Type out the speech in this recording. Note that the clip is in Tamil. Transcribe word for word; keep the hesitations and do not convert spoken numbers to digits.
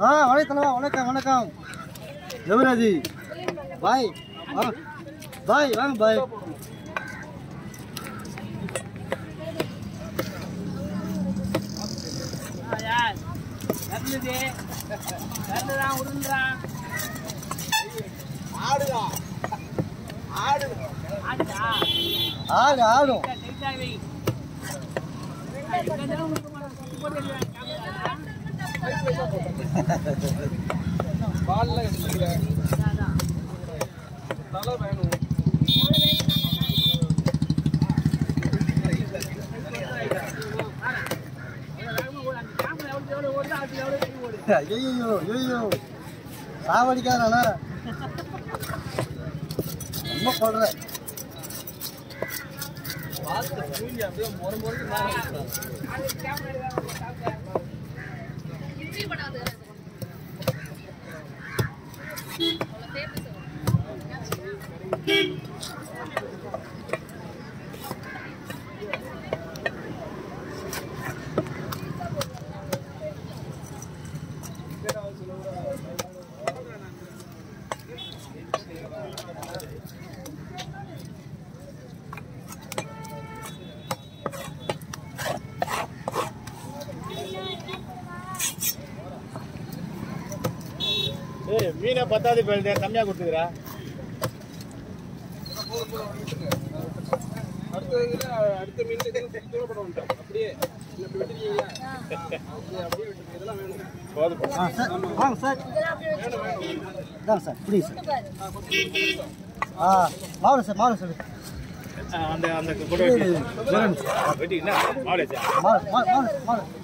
ஆ வணக்கம் வணக்கம் வணக்கம் ஜெவராஜி பாய் பாய் வாங்க பாய் யார் நல்லது நல்லதா உருண்டா ஆடுடா ஆடு ஆடுடா ஆடு ஆடும் பால்ல எடுத்துங்க நல்லா வேணும் ஐயோ ஐயோ சாவடிக்காதானா ரொம்ப போடுறேன் மீனை பத்தாது போயிருந்தேன் கம்மியாக கொடுத்துக்கிறா அடுத்த அடுத்த மீன் தூரப்பட வந்துட்டோம் அப்படியே இதெல்லாம் வேணும் வாங்க சார் இதாங்க சார் ப்ளீஸ் ஆ மாவளை சார் மாவளை சார் அந்த அந்த கூட வெட்டிங்கன்னா மாவளை சார் மாவளை மாவளை மாவளை